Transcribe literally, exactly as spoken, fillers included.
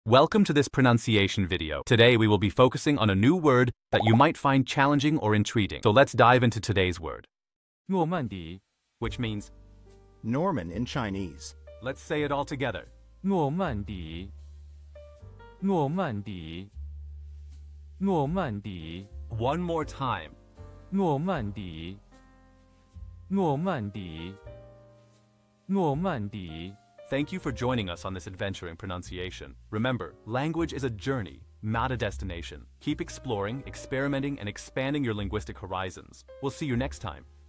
Welcome to this pronunciation video. Today we will be focusing on a new word that you might find challenging or intriguing. So let's dive into today's word, 诺曼底 which means Norman in Chinese. let's say it all together. 诺曼底诺曼底诺曼底 One more time. 诺曼底诺曼底诺曼底 Thank you for joining us on this adventure in pronunciation. Remember, language is a journey, not a destination. Keep exploring, experimenting, and expanding your linguistic horizons. We'll see you next time.